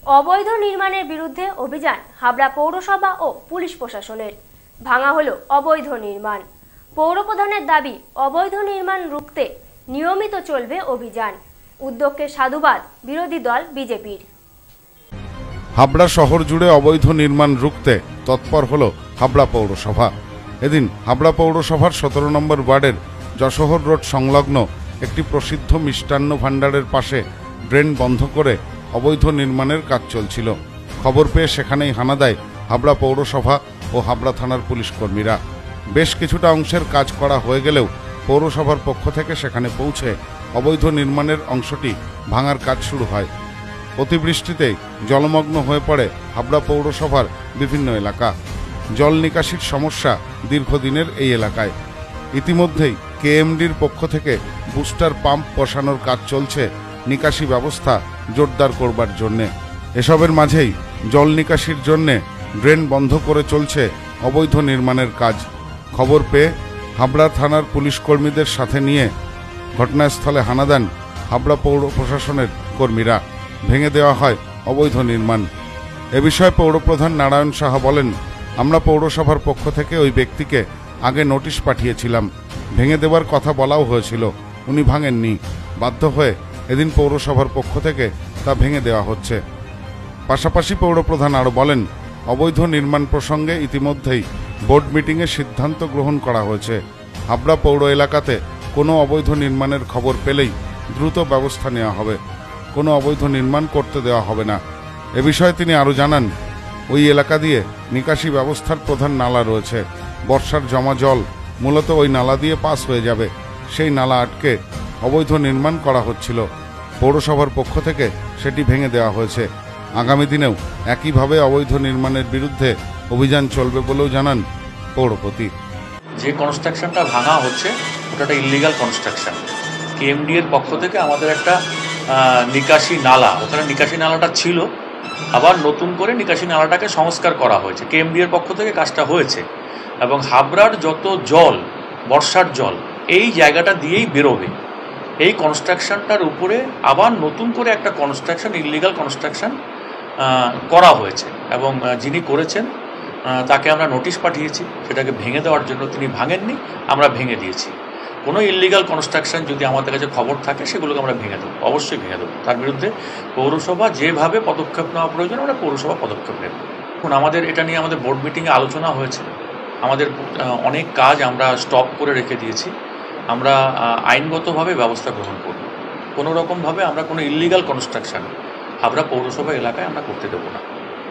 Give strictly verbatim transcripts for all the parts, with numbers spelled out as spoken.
অবৈধ নির্মাণের বিরুদ্ধে অভিযান হাবড়া পৌরসভা ও পুলিশ প্রশাসনের। ভাঙা হলো অবৈধ নির্মাণ। পৌরপ্রধানের দাবি, অবৈধ নির্মাণ রুখতে নিয়মিত চলবে অভিযান। উদ্যোগকে সাধুবাদ বিরোধী দল বিজেপির। হাবড়া শহর জুড়ে অবৈধ নির্মাণ রুখতে তৎপর হল হাবড়া পৌরসভা। এদিন হাবড়া পৌরসভার সতেরো নম্বর ওয়ার্ডের যশোহর রোড সংলগ্ন একটি প্রসিদ্ধ মিষ্টান্ন ভাণ্ডারের পাশে ড্রেন বন্ধ করে অবৈধ নির্মাণের কাজ চলছিল। খবর পেয়ে সেখানেই হানা দেয় হাবড়া পৌরসভা ও হাবড়া থানার পুলিশ কর্মীরা। বেশ কিছুটা অংশের কাজ করা হয়ে গেলেও পৌরসভার পক্ষ থেকে সেখানে পৌঁছে অবৈধ নির্মাণের অংশটি ভাঙার কাজ শুরু হয়। অতিবৃষ্টিতে জলমগ্ন হয়ে পড়ে হাবড়া পৌরসভার বিভিন্ন এলাকা। জল নিকাশির সমস্যা দীর্ঘদিনের এই এলাকায়। ইতিমধ্যেই কেএমডির পক্ষ থেকে বুস্টার পাম্প বসানোর কাজ চলছে নিকাশি ব্যবস্থা জোরদার করবার জন্যে। এসবের মাঝেই জল নিকাশির জন্যে ড্রেন বন্ধ করে চলছে অবৈধ নির্মাণের কাজ। খবর পেয়ে হাবড়া থানার পুলিশ কর্মীদের সাথে নিয়ে ঘটনাস্থলে হানা দেন হাবড়া পৌর প্রশাসনের কর্মীরা। ভেঙে দেওয়া হয় অবৈধ নির্মাণ। এ বিষয়ে পৌরপ্রধান নারায়ণ সাহা বলেন, আমরা পৌরসভার পক্ষ থেকে ওই ব্যক্তিকে আগে নোটিশ পাঠিয়েছিলাম। ভেঙে দেওয়ার কথা বলাও হয়েছিল, উনি ভাঙেননি। বাধ্য হয়ে এদিন পৌরসভার পক্ষ থেকে তা ভেঙে দেওয়া হচ্ছে। পাশাপাশি পৌরপ্রধান আরও বলেন, অবৈধ নির্মাণ প্রসঙ্গে ইতিমধ্যেই বোর্ড মিটিংয়ে সিদ্ধান্ত গ্রহণ করা হয়েছে। হাবড়া পৌর এলাকাতে কোনো অবৈধ নির্মাণের খবর পেলেই দ্রুত ব্যবস্থা নেওয়া হবে। কোনো অবৈধ নির্মাণ করতে দেওয়া হবে না। এ বিষয়ে তিনি আরও জানান, ওই এলাকা দিয়ে নিকাশি ব্যবস্থার প্রধান নালা রয়েছে। বর্ষার জমা জল মূলত ওই নালা দিয়ে পাস হয়ে যাবে। সেই নালা আটকে অবৈধ নির্মাণ করা হচ্ছিল। পৌরসভার পক্ষ থেকে সেটি ভেঙে দেওয়া হয়েছে। আগামী দিনেও একইভাবে অবৈধ নির্মাণের বিরুদ্ধে অভিযান চলবে বলেও জানান পৌরপতি। যে কনস্ট্রাকশনটা ভাঙা হচ্ছে ওটা একটা ইলিগাল কনস্ট্রাকশন। কেএমডি এর পক্ষ থেকে আমাদের একটা নিকাশি নালা, ওখানে নিকাশি নালাটা ছিল, আবার নতুন করে নিকাশি নালাটাকে সংস্কার করা হয়েছে। কেএমডি এর পক্ষ থেকে কাজটা হয়েছে এবং হাবড়ার যত জল, বর্ষার জল এই জায়গাটা দিয়েই বেরোবে। এই কনস্ট্রাকশনটার উপরে আবার নতুন করে একটা কনস্ট্রাকশন, ইলিগাল কনস্ট্রাকশন করা হয়েছে এবং যিনি করেছেন তাকে আমরা নোটিশ পাঠিয়েছি সেটাকে ভেঙে দেওয়ার জন্য। তিনি ভাঙেননি, আমরা ভেঙে দিয়েছি। কোনো ইলিগাল কনস্ট্রাকশন যদি আমাদের কাছে খবর থাকে সেগুলোকে আমরা ভেঙে দেবো, অবশ্যই ভেঙে দেবো। তার বিরুদ্ধে পৌরসভা যেভাবে পদক্ষেপ নেওয়া প্রয়োজন আমরা পৌরসভা পদক্ষেপ নেব। এখন আমাদের এটা নিয়ে আমাদের বোর্ড মিটিংয়ে আলোচনা হয়েছে। আমাদের অনেক কাজ আমরা স্টপ করে রেখে দিয়েছি। আমরা আইনগতভাবে ব্যবস্থা গ্রহণ করব। কোনো রকমভাবে আমরা কোনো ইলিগাল কনস্ট্রাকশন হাবড়া পৌরসভা এলাকায় আমরা করতে দেব না।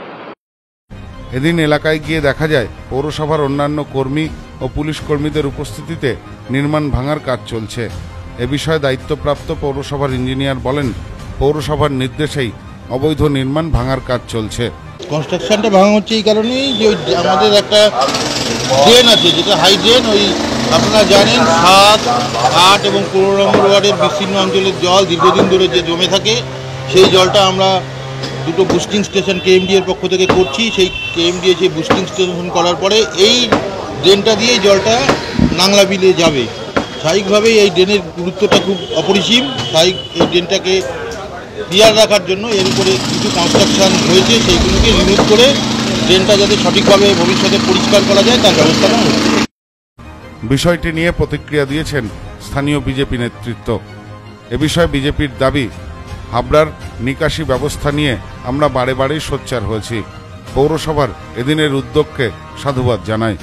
এদিন এলাকায় গিয়ে দেখা যায় পৌরসভার অন্যান্য কর্মী ও পুলিশ কর্মীদের উপস্থিতিতে নির্মাণ ভাঙার কাজ চলছে। এ বিষয়ে দায়িত্বপ্রাপ্ত পৌরসভার ইঞ্জিনিয়ার বলেন, পৌরসভার নির্দেশেই অবৈধ নির্মাণ ভাঙার কাজ চলছে। কনস্ট্রাকশনটা ভাঙা হচ্ছে এই কারণেই যে আমাদের একটা ড্রেন আছে, যেটা হাই ড্রেন। ওই আপনারা জানেন সাত আট এবং পনেরো নম্বর ওয়ার্ডের বিস্তীর্ণ অঞ্চলের জল দীর্ঘদিন ধরে যে জমে থাকে, সেই জলটা আমরা দুটো বুস্টিং স্টেশন কেএমডি এর পক্ষ থেকে করছি। সেই কেএমডি সেই বুস্টিং স্টেশন করার পরে এই ড্রেনটা দিয়ে জলটা নাংলা বিলে যাবে। স্বাভাবিকভাবেই এই ড্রেনের গুরুত্বটা খুব অপরিসীম। স্বাভাবিক এই ড্রেনটাকে ক্লিয়ার রাখার জন্য এর উপরে কিছু কনস্ট্রাকশন হয়েছে, সেইগুলোকে রিমুভ করে ড্রেনটা যাতে সঠিকভাবে ভবিষ্যতে পরিষ্কার করা যায় তার ব্যবস্থা নেওয়া হচ্ছে। বিষয়টি নিয়ে প্রতিক্রিয়া দিয়েছেন স্থানীয় বিজেপি নেতৃত্ব। এ বিষয়ে বিজেপির দাবি, হাবড়ার নিকাশি ব্যবস্থা নিয়ে আমরা বারে বারেই সোচ্চার হয়েছি। পৌরসভার এদিনের উদ্যোগকে সাধুবাদ জানাই।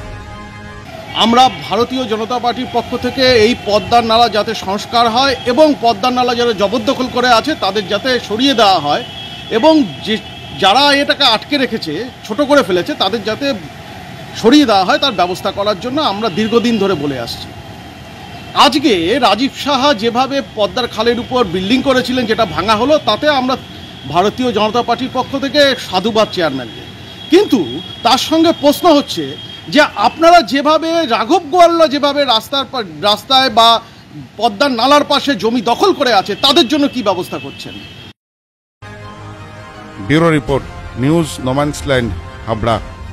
আমরা ভারতীয় জনতা পার্টির পক্ষ থেকে এই পদ্মার নালা যাতে সংস্কার হয় এবং পদ্মার নালা যারা জবরদখল করে আছে তাদের যাতে সরিয়ে দেওয়া হয় এবং যে যারা এটাকে আটকে রেখেছে, ছোট করে ফেলেছে, তাদের যাতে সরিয়ে দেওয়া হয় তার ব্যবস্থা করার জন্য আমরা দীর্ঘদিন ধরে বলে আসছি। আজকে রাজীব সাহা যেভাবে পদ্মার খালের উপর বিল্ডিং করেছিলেন, যেটা ভাঙা হলো, তাতে আমরা ভারতীয় জনতা পার্টির পক্ষ থেকে সাধুবাদ চেয়ারম্যানকে। কিন্তু তার সঙ্গে প্রশ্ন হচ্ছে যে আপনারা যেভাবে রাঘব গোয়াল্লা যেভাবে রাস্তার রাস্তায় বা পদ্মার নালার পাশে জমি দখল করে আছে তাদের জন্য কি ব্যবস্থা করছেন? Bureau report, news no man's land, Habra.